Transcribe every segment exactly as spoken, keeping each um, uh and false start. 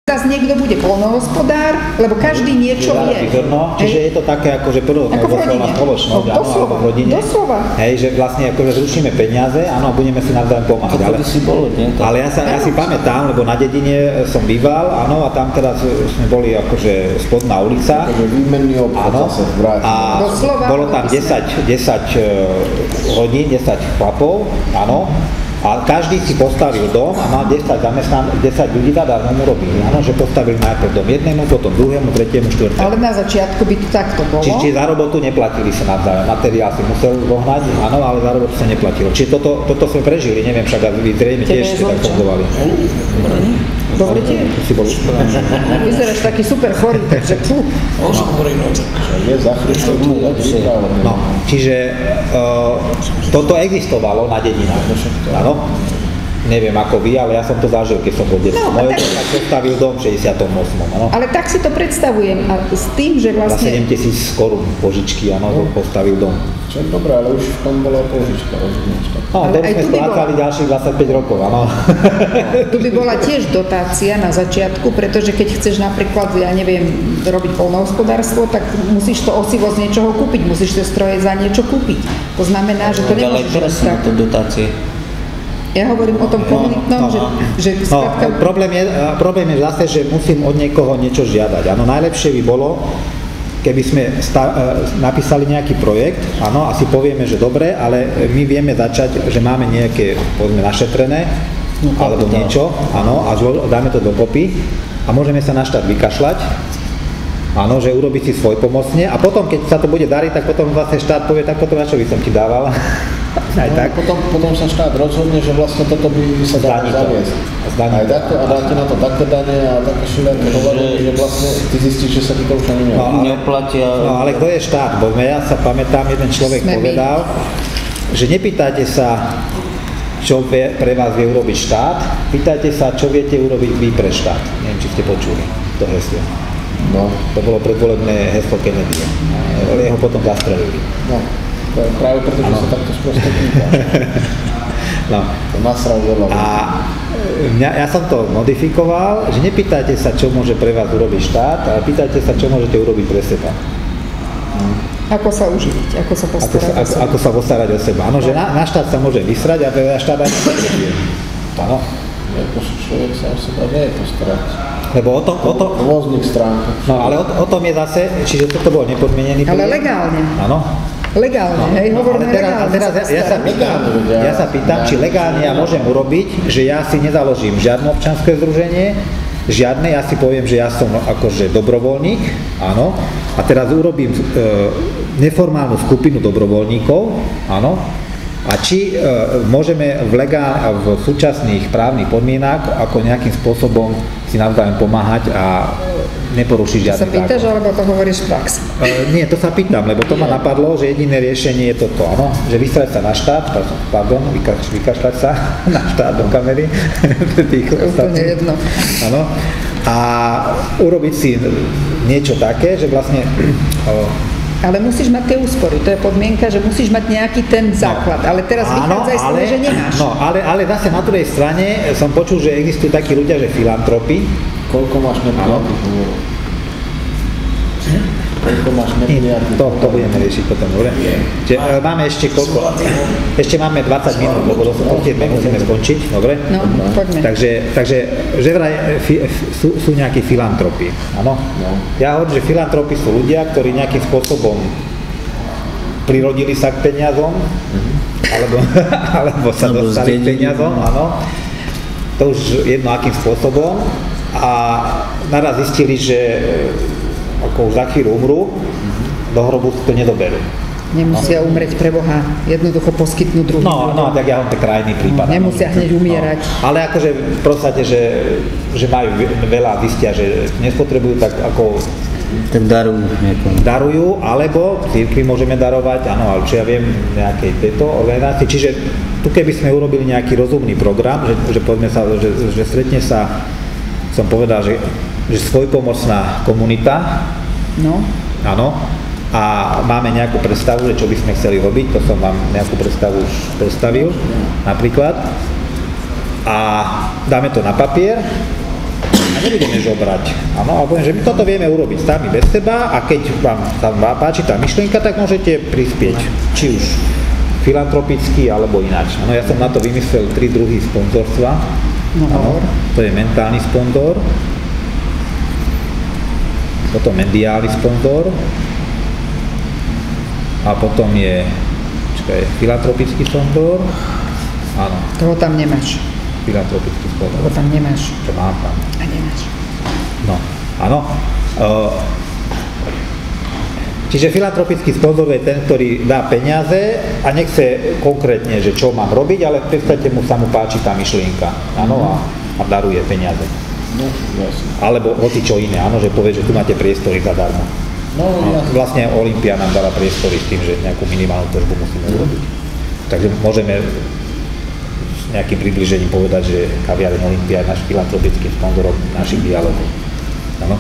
Zas niekto bude poľnohospodár, lebo každý niečo vie. No, čiže je to také akože prvotná spoločnosť, no, áno, alebo v rodine. Doslova. Hej, že vlastne akože zrušíme peniaze, áno, budeme si navzájom pomáhať. Ale, si bolo, nie? ale ja, sa, ja si pamätám, lebo na dedine som býval, áno, a tam teraz sme boli akože spodná ulica. Takže výmenný obchod sa vráti. A doslova, bolo tam desať, desať rodín, desať chlapov, áno. A každý si postavil dom a mal desať zamestnan- desať ľudí zadarmo mu robili. Áno, že postavili najprv dom jednému, potom druhému, tretiemu, štvrtému. Ale na začiatku by to takto bolo. Čiže či za robotu neplatili sa navzájom. Materiál si musel zohnať, áno, ale za robotu sa neplatilo. Čiže toto, toto sme prežili, neviem, však vy zrejme tiež ste tak fungovali. Dobre ti? Si bol Vyzeráš taký super chorý, takže pú. Je za Christom tu lepšie. No, čiže uh, toto existovalo na dedinách. Áno. Neviem ako vy, ale ja som to zažil, keď som bol detský. No, Môj tak... otec postavil dom v šesťdesiatom ôsmom Áno. Ale tak si to predstavujem a s tým, že Za vlastne... sedemtisíc korún požičky, áno, no. postavil dom. Čo je dobré, ale už v tom bola požička, rozumieš? No, to sme splácali bola... ďalších dvadsaťpäť rokov, áno. Tu by bola tiež dotácia na začiatku, pretože keď chceš napríklad, ja neviem, robiť poľnohospodárstvo, tak musíš to osivo z niečoho kúpiť, musíš tie stroje za niečo kúpiť. To znamená, že to nemôžeš... Ale teraz sú to dotácie. Ja hovorím o tom komunitnom, no, no, že, že no, skladka... problém, je, problém je zase, že musím od niekoho niečo žiadať. Áno, najlepšie by bolo, keby sme sta- napísali nejaký projekt, áno, a si povieme, že dobre, ale my vieme začať, že máme nejaké, povedzme, našetrené, no, alebo to, niečo, áno, a zlo- dáme to dokopy a môžeme sa na štát vykašľať, áno, že urobiť si svoj pomocne a potom, keď sa to bude dariť, tak potom zase štát povie, tak potom na čo by som ti dával. Aj no, tak. Potom, potom sa štát rozhodne, že vlastne toto by sa dalo zaviesť. Aj takto, a dáte na to také dane a také šilené hovorenie, že vlastne ty zistíš, že sa ti to už ani no, neoplatia. No ale kto je štát? Bo ja sa pamätám, jeden človek Sme povedal, my. že nepýtajte sa, čo pre vás vie urobiť štát, pýtajte sa, čo viete urobiť vy pre štát. Neviem, či ste počuli to heslo. No, to bolo predvolebné heslo Kennedy. Ale jeho potom zastrelili. No. Práve preto, že sa takto sprosto pýtaš. No. To nasral veľa. A mňa, ja som to modifikoval, že nepýtajte sa, čo môže pre vás urobiť štát, ale pýtajte sa, čo môžete urobiť pre seba. Ako sa uživiť, ako sa postarať ako, o seba. Ako sa postarať o seba. Áno, že na, na štát sa môže vysrať, a na štát aj nepotrebuje. Áno. Ako človek sa o seba vie postarať. Lebo o tom... O tom rôznych stránkach. No, ale o, o tom je zase, čiže toto bol nepodmienený príjem. Ale legálne. Áno. Legálne, no, hej, no, hovoríme teraz, legálne. Teraz ja, ja, sa pýtam, ja sa pýtam, či legálne ja môžem urobiť, že ja si nezaložím žiadne občianske združenie, žiadne, ja si poviem, že ja som akože dobrovoľník, áno, a teraz urobím e, neformálnu skupinu dobrovoľníkov, áno, a či e, môžeme v, legál, v súčasných právnych podmienkach ako nejakým spôsobom si navzájom pomáhať a neporušiť žiadny zákon. To sa pýtaš, alebo to hovoríš v praxi? E, nie, to sa pýtam, lebo to ma napadlo, že jediné riešenie je toto, áno, že vystrať sa na štát, pardon, vykaš, vykašľať sa na štát do kamery. Tých úplne jedno. Áno, a urobiť si niečo také, že vlastne... O, ale musíš mať tie úspory, to je podmienka, že musíš mať nejaký ten základ, ale teraz vychádza aj z toho, že nemáš. No, ale, ale zase na druhej strane som počul, že existujú takí ľudia, že filantropi. Koľko máš neprijatých úverov? Koľko máš neprijatých To, to budeme riešiť potom, dobre? Čiže máme ešte koľko? Ešte máme dvadsať minút, lebo do siedmej musíme skončiť, dobre? No, poďme. Takže, takže že vraj fi, sú, sú nejakí filantropi, áno? No. Ja hovorím, že filantropi sú ľudia, ktorí nejakým spôsobom prirodili sa k peniazom, mm-hmm. alebo, alebo sa no, dostali k peniazom, áno. To už jedno akým spôsobom. A naraz zistili, že ako už za chvíľu umrú, mm-hmm. do hrobu to nedoberú. Nemusia no. umrieť pre Boha, jednoducho poskytnúť druhým. No, no, tak ja mám tak krajný prípad. No, nemusia hneď umierať. No, ale akože v podstate, že, že majú veľa, zistia, že nespotrebujú, tak ako... Tak darujú niekomu. Darujú, alebo cirkvi môžeme darovať, áno, ale čo ja viem, nejakej tejto organizácii. Čiže tu keby sme urobili nejaký rozumný program, že, že povedzme sa, že, že stretne sa, som povedal, že, že svojpomocná komunita, no. áno, a máme nejakú predstavu, že čo by sme chceli robiť, to som vám nejakú predstavu už predstavil, napríklad. A dáme to na papier, a nebudeme žobrať. Áno, a poviem, že my toto vieme urobiť sami bez seba a keď vám tam páči tá myšlienka, tak môžete prispieť, či už filantropicky alebo ináč. Áno, ja som na to vymyslel tri druhy sponzorstva. Áno, to je mentálny sponzor, potom mediálny sponzor a potom je čakaj, filantropický sponzor. Áno. Toho tam nemáš. Filantropický sponzor. Toho tam nemáš. Čo mám tam. A nemáš. No, áno. Uh, čiže filantropický sponzor je ten, ktorý dá peniaze a nechce konkrétne, že čo mám robiť, ale v podstate mu sa mu páči tá myšlienka. Áno, a, a daruje peniaze. No, jasne. Alebo hoci čo iné, áno, že povie, že tu máte priestory zadarmo. No, no, vlastne Olympia nám dala priestory s tým, že nejakú minimálnu tržbu musíme urobiť. Takže môžeme s nejakým približením povedať, že kaviareň Olympia je náš filantropickým sponzorom našich dialogov. Áno.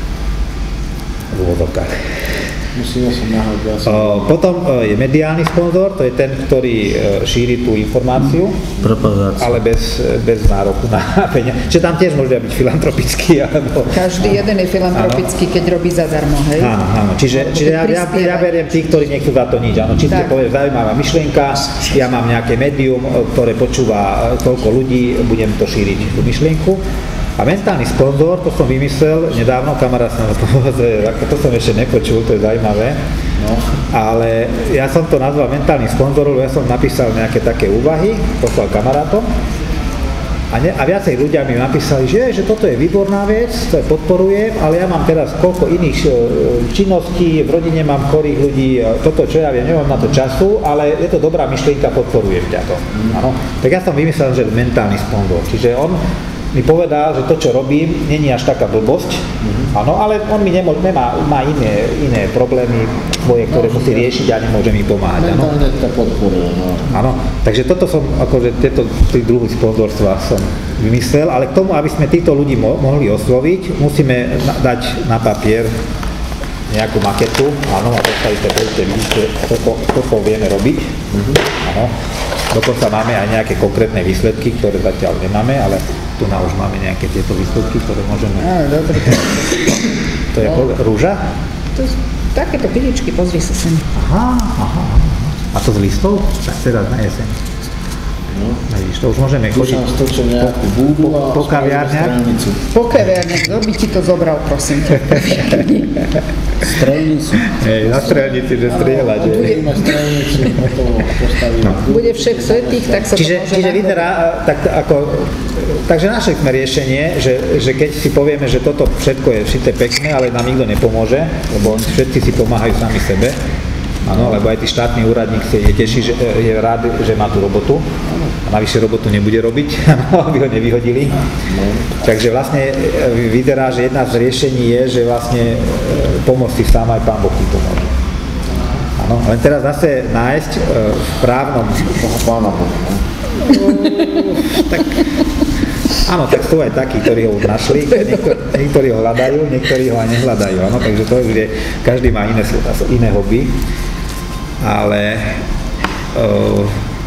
V úvodzovkách. Musíme sa nahodiť asi. Potom je mediálny sponzor, to je ten, ktorý šíri tú informáciu, Propagácia. ale bez, bez nároku na peniaze. Čiže tam tiež môže byť filantropický. Alebo... Každý jeden je filantropický, keď robí zadarmo, hej? Áno, áno. Čiže, čiže ja, ja, ja beriem tých, ktorí nechcú za to nič. Áno, čiste povie, zaujímavá myšlienka, ja mám nejaké médium, ktoré počúva toľko ľudí, budem to šíriť, tú myšlienku. A mentálny sponzor, to som vymyslel nedávno, kamarát sa na to povedzuje, to som ešte nepočul, to je zaujímavé. No. Ale ja som to nazval mentálny sponzor, lebo ja som napísal nejaké také úvahy, poslal kamarátom. A, ne, a viacej ľudia mi napísali, že, že toto je výborná vec, to je podporujem, ale ja mám teraz koľko iných činností, v rodine mám chorých ľudí, toto čo ja viem, nemám na to času, ale je to dobrá myšlienka, podporujem ťa to. Áno. Tak ja som vymyslel, že mentálny sponzor, čiže on mi povedal, že to, čo robím, není až taká blbosť, áno, mm-hmm. ale on mi nemô, nemá, má iné, iné problémy svoje, ktoré no, musí riešiť a nemôže mi pomáhať, áno. Mentálne to podporuje, no. Áno, takže toto som, akože tieto tri druhy sponzorstva som vymyslel, ale k tomu, aby sme týchto ľudí mo- mohli osloviť, musíme na- dať na papier nejakú maketu, áno, a postaviť to, budete vidíte, toto, toto vieme robiť, mm-hmm. áno. Dokonca máme aj nejaké konkrétne výsledky, ktoré zatiaľ nemáme, ale tu na už máme nejaké tieto výsledky, ktoré môžeme... Á, dobre. To je no. Rúža? To sú takéto piličky, pozri sa sem. Aha, aha, aha. A to z listov? Tak teraz na jeseň. No. Vidíš, to už môžeme chodiť po, búdu a po kaviárniach. Po kaviárniach, kto by ti to zobral, prosím ťa? Strelnicu. Hej, na strelnici, že strieľať. Budeme strelnicu, potom postavíme. No. Bude všech svätých, tak sa čiže, to môže čiže vyzerá, tak, ako, takže našli sme riešenie, že, že keď si povieme, že toto všetko je šité pekné, ale nám nikto nepomôže, lebo všetci si pomáhajú sami sebe. Áno, lebo aj tí štátny úradník si je teší, že je rád, že má tú robotu. A navyše robotu nebude robiť, aby ho nevyhodili. Takže vlastne vyzerá, že jedna z riešení je, že vlastne pomôcť si sám aj Pán Boh ti pomôže. Áno, len teraz zase nájsť v právnom... Pána Boha. Tak... Áno, tak sú aj takí, ktorí ho už našli, niektor, niektorí ho hľadajú, niektorí ho aj nehľadajú, áno, takže to je, každý má iné, iné hobby, ale uh,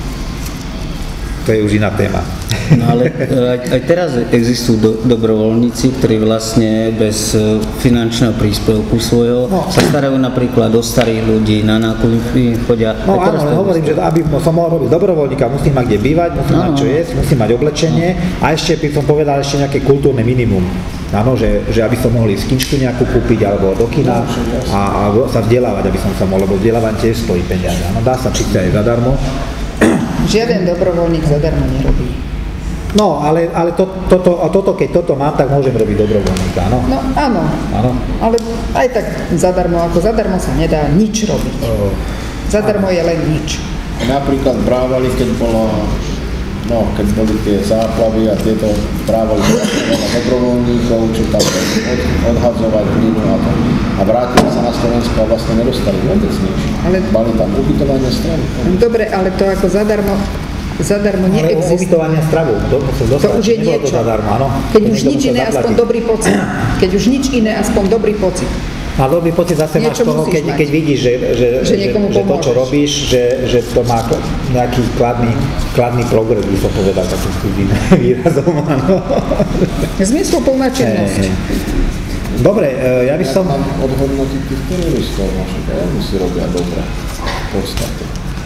to je už iná téma. No ale aj, aj teraz existujú do, dobrovoľníci, ktorí vlastne bez finančného príspevku svojho no. sa starajú napríklad o starých ľudí, na nákupy chodia. No áno, ale hovorím, že aby som mohol robiť dobrovoľníka, musím mať kde bývať, musím no, mať čo jesť, musím mať oblečenie no. a ešte by som povedal ešte nejaké kultúrne minimum. Áno, že, že aby som mohol ísť knižku nejakú kúpiť alebo do kina a, a sa vzdelávať, aby som sa mohol, lebo vzdelávanie tiež stojí peniaze. Áno, dá sa síce aj zadarmo. Žiaden dobrovoľník zadarmo nerobí. No, ale, ale to, toto, toto, keď toto mám, tak môžem robiť dobrovoľníka, áno? No, áno. Áno. Ale aj tak zadarmo, ako zadarmo sa nedá nič robiť. Oh. Zadarmo áno. Je len nič. Napríklad brávali, keď bolo, no, keď boli tie záplavy a tieto brávali veľa dobrovoľníkov, čo tam od, odhadzovať plynu a to. A vrátili sa na Slovensku a vlastne nedostali vôbec nič. Ale... Mali tam ubytovanie strany. Dobre, ale to ako zadarmo zadarmo neexistuje. Ubytovania stravu, to, to už je niečo. To zadarmo, áno. Keď už nič iné, aspoň dobrý pocit. Keď už nič iné, aspoň dobrý pocit. A dobrý pocit zase máš Niečo toho, musíš keď, mať. keď vidíš, že, že, Že niekomu že to, čo pomôžeš. robíš, že, že to má nejaký kladný, kladný progres, by som povedal takým cudzím výrazom. Áno. Zmysluplná činnosť. Hej, hej. Dobre, e, ja by som... Tam odhodnotiť tých teroristov našich, a oni si robia dobre v podstate.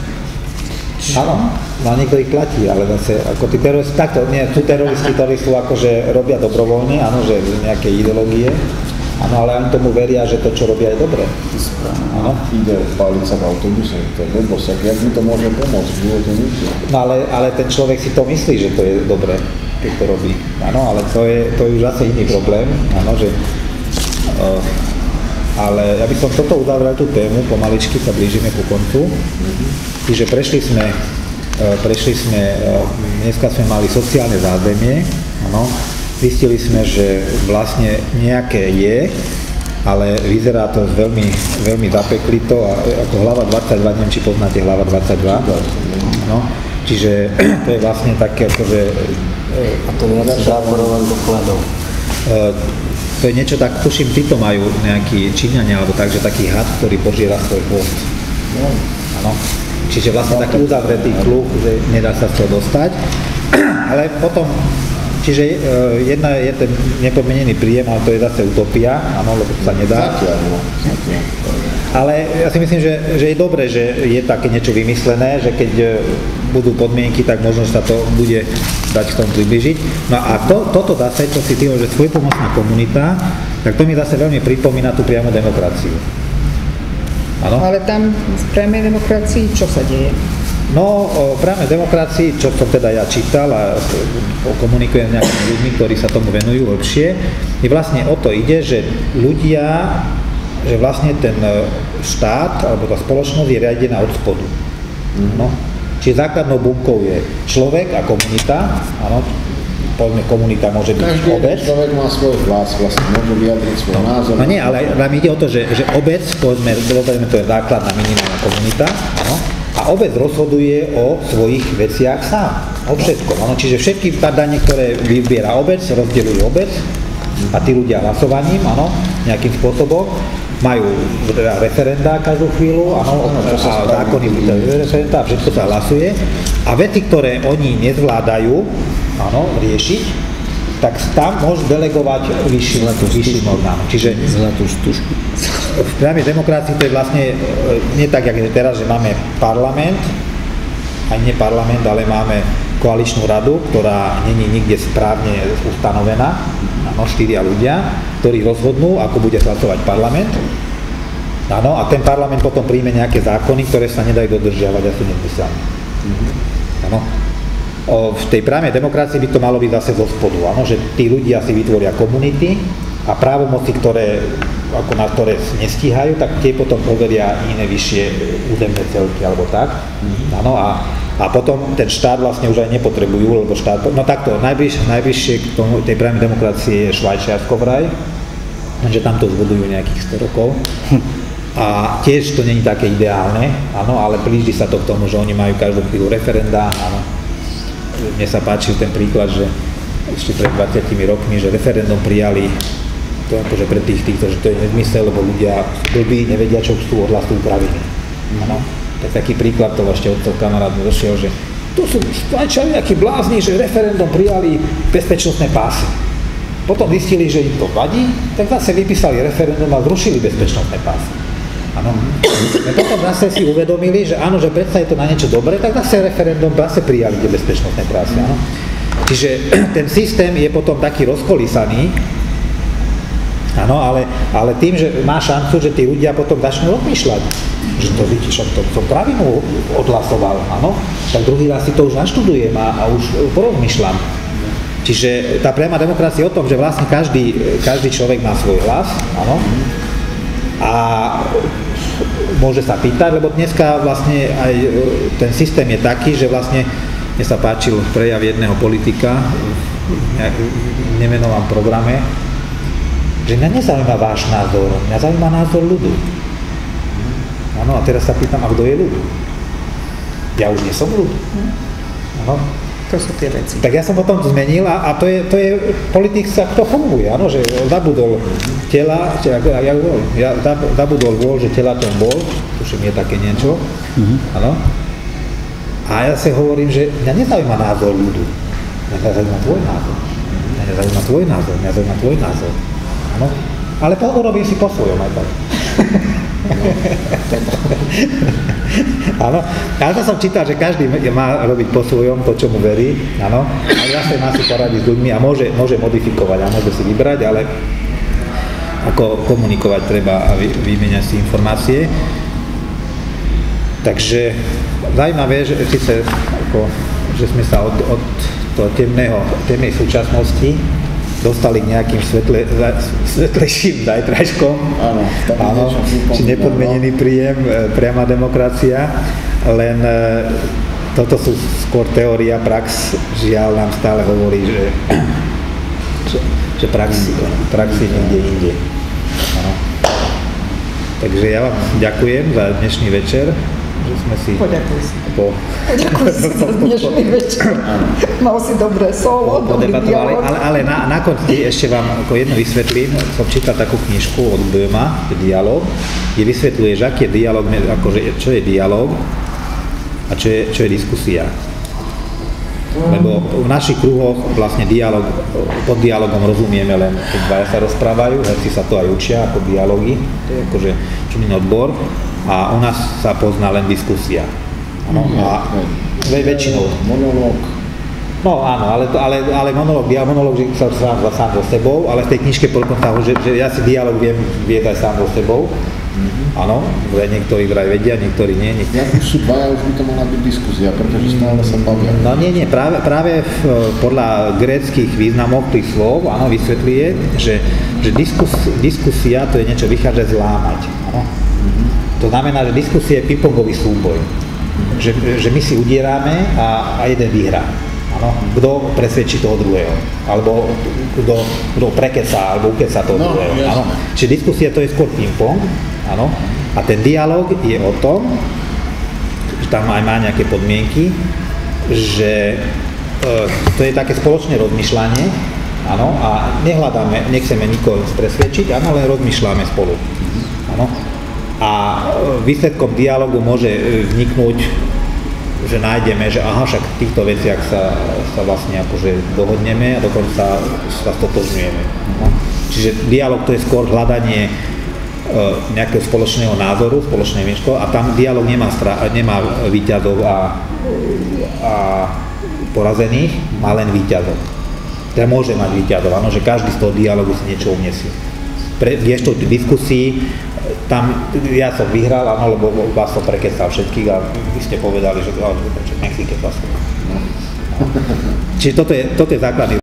Áno, no niekto ich platí, ale zase ako tí teroristi, takto, nie, sú teroristi, ktorí sú akože robia dobrovoľne, áno, že z nejakej ideológie, áno, ale oni tomu veria, že to, čo robia, je dobré. Áno. Ide páliť sa v autobuse, to je blbosť, jak mi to môže pomôcť, v živote nič. No ale, ale ten človek si to myslí, že to je dobré, keď to robí. Áno, ale to je, to je už zase iný problém, áno, že... Uh, ale ja by som toto uzavrel tú tému, pomaličky sa blížime ku koncu. Čiže prešli sme, uh, prešli sme, uh, dneska sme mali sociálne zázemie, áno, zistili sme, že vlastne nejaké je, ale vyzerá to veľmi, veľmi zapeklito a ako hlava dvadsaťdva, neviem, či poznáte hlava dvadsaťdva, no, čiže to je vlastne také akože... A to viac záborovať dokladov. Uh, to je niečo tak, tuším, títo majú nejakí Číňania, alebo tak, že taký had, ktorý požiera svoj chvost. Áno. Čiže vlastne taký uzavretý kruh, že nedá sa z toho dostať. Ale potom, čiže uh, jedna je ten nepodmienený príjem, ale to je zase utopia, áno, lebo to sa nedá. Zatiaľ, no, zatiaľ. Ale ja si myslím, že, že je dobré, že je také niečo vymyslené, že keď budú podmienky, tak možno sa to bude dať k tomu približiť. No a to, toto zase, čo si ty, že svojpomocná komunita, tak to mi zase veľmi pripomína tú priamu demokraciu. Áno? Ale tam v priamej demokracii čo sa deje? No, o priamej demokracii, čo som teda ja čítal a komunikujem s nejakými ľuďmi, ktorí sa tomu venujú lepšie, je vlastne o to ide, že ľudia, že vlastne ten štát alebo tá spoločnosť je riadená od spodu. No. Čiže základnou bunkou je človek a komunita, áno, povedzme komunita môže byť Každý obec. človek má svoj hlas, vlastne môže vyjadriť svoj názor. No nie, ale nám ide o to, že, že obec, povedzme, povedzme, to je základná minimálna komunita, áno, a obec rozhoduje o svojich veciach sám, o všetkom. Áno, čiže všetky dane, ktoré vybiera obec, rozdeľuje obec a tí ľudia hlasovaním, áno, nejakým spôsobom. Majú teda referendá každú chvíľu, áno, a zákony referendá, všetko sa hlasuje. A veci, ktoré oni nezvládajú, áno, riešiť, tak tam môžu delegovať vyšším, vyšším orgánom. Čiže Zlatú stužku. v priamej demokracii to je vlastne nie tak, jak je teraz, že máme parlament, aj nie parlament, ale máme koaličnú radu, ktorá není nikde správne ustanovená, áno, štyria ľudia, ktorí rozhodnú, ako bude hlasovať parlament. Áno, a ten parlament potom príjme nejaké zákony, ktoré sa nedajú dodržiavať a sú nezmyselné. Áno. O, v tej priamej demokracii by to malo byť zase zo spodu, áno, že tí ľudia si vytvoria komunity a právomoci, ktoré, ako na ktoré nestíhajú, tak tie potom poveria iné vyššie územné celky alebo tak. Áno, a A potom ten štát vlastne už aj nepotrebujú, lebo štát, no takto, najbliž, najbližšie k tomu, tej priamej demokracie je Švajčiarsko vraj, že tam to zbudujú nejakých sto rokov. A tiež to není také ideálne, áno, ale blíži sa to k tomu, že oni majú každú chvíľu referendá, áno. Mne sa páčil ten príklad, že ešte pred dvadsiatimi rokmi, že referendum prijali, to akože pre tých týchto, že to je nezmysel, lebo ľudia sú blbí, nevedia, čo chcú, odhlasujú kraviny, áno. Tak taký príklad, to ešte otcov kamarát mi došiel, že tu sú Švajčari akí blázni, že referendum prijali bezpečnostné pásy. Potom zistili, že im to vadí, tak zase vypísali referendum a zrušili bezpečnostné pásy. Áno. A potom zase si uvedomili, že áno, že predsa je to na niečo dobré, tak zase referendum zase prijali tie bezpečnostné pásy. Áno. Čiže ten systém je potom taký rozkolísaný, áno, ale, ale tým, že má šancu, že tí ľudia potom začnú rozmýšľať, že to vidíš, to som pravinu odhlasoval, áno, tak druhý raz si to už naštudujem a, a už porozmýšľam. Čiže tá priama demokracia je o tom, že vlastne každý, každý človek má svoj hlas, áno, a môže sa pýtať, lebo dneska vlastne aj ten systém je taký, že vlastne mne sa páčil prejav jedného politika v nemenovom programe, že mňa nezaujíma váš názor, mňa zaujíma názor ľudu. Áno, a teraz sa pýtam, a kto je ľud? Ja už nie som ľud. Áno. To sú tie veci. Tak ja som potom to zmenil a, a to, je, to je politik sa kto funguje, áno, že zabudol tela, či, ako, ja, ja zabudol bol, že tela tom bol, tuším je také niečo, áno. Mm-hmm. A ja si hovorím, že mňa nezaujíma názor ľudu, mňa zaujíma tvoj názor, mňa zaujíma tvoj názor, mňa zaujíma tvoj názor, áno. Ale to urobím si po svojom aj tak. Áno, ale to som čítal, že každý má robiť po svojom to, čo mu verí, áno, ale zase má si poradiť s ľuďmi a môže, môže modifikovať a môže si vybrať, ale ako komunikovať treba a vy, vymieňať si informácie. Takže zaujímavé, že, síce, ako, že sme sa od, od toho temného, temnej súčasnosti dostali k nejakým svetle, svetlejším zajtražkom. Áno, áno, či nepodmenený príjem, priama demokracia, len toto sú skôr teória, prax, žiaľ nám stále hovorí, že, že, že prax, prax je niekde inde. Áno. Takže ja vám ďakujem za dnešný večer, že sme si... Poďakuj si. Po, Poďakuj si za dnešný večer. Mal si dobré solo, dobrý dialog. Ale, ale na, na konci ešte vám ako jedno vysvetlím. Som čítal takú knižku od Böhma, Dialog, kde vysvetľuje, že aký je dialog, akože, čo je dialog a čo je, čo je diskusia. Lebo v našich kruhoch vlastne dialog, pod dialogom rozumieme len, keď dvaja sa rozprávajú, herci sa to aj učia ako dialógy, to je akože čudný odbor. A u nás sa pozná len diskusia. Ano, a väčšinou. Monológ. No áno, ale, ale, ale monológ, ja monológ, že sa sám, sám so sebou, ale v tej knižke potom že, že ja si dialóg viem viedať sám so sebou. Áno, mm-hmm. Niektorí vraj vedia, niektorí nie. Niektorí... Ja už sú dvaja, už by to mohla byť diskusia, pretože stále sa bavia. No nie, nie, práve, práve v, podľa gréckych významov tých slov, áno, vysvetľuje, že, že diskus, diskusia to je niečo vychádza zlámať. Áno. Mm-hmm. To znamená, že diskusia je pingpongový súboj. Že, že my si udieráme a, a jeden vyhrá. Áno, kto presvedčí toho druhého. Alebo kto, kto prekecá, alebo ukeca toho no, druhého. Áno. Čiže diskusia to je skôr pingpong. Áno. A ten dialog je o tom, že tam aj má nejaké podmienky, že e, to je také spoločné rozmýšľanie. Áno, a nehľadáme, nechceme nikoho presvedčiť, áno, len rozmýšľame spolu. Áno. A výsledkom dialogu môže vzniknúť, že nájdeme, že aha, však v týchto veciach sa, sa vlastne akože dohodneme a dokonca sa stotožňujeme. No. Čiže dialog to je skôr hľadanie e, nejakého spoločného názoru, spoločnej myško a tam dialog nemá, stra- nemá víťazov a, a porazených, má len víťazov. Teda môže mať víťazov, áno, že každý z toho dialogu si niečo uniesie. Pre, kdežto v diskusii, tam ja som vyhral, áno, lebo vás som prekecal všetkých a vy ste povedali, že nech si keď vás. No. Čiže toto je, toto je základný